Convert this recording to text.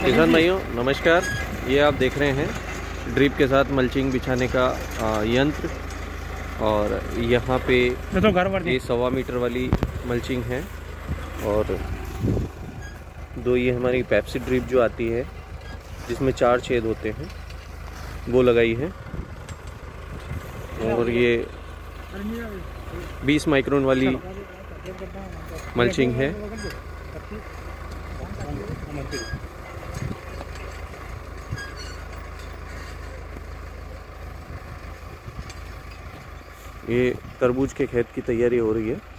किसान भाइयों नमस्कार। ये आप देख रहे हैं ड्रिप के साथ मल्चिंग बिछाने का यंत्र। और यहाँ पे ये 1.25 मीटर वाली मल्चिंग है और दो ये हमारी पेप्सी ड्रिप जो आती है जिसमें 4 छेद होते हैं वो लगाई है। और ये 20 माइक्रोन वाली मल्चिंग है। ये तरबूज के खेत की तैयारी हो रही है।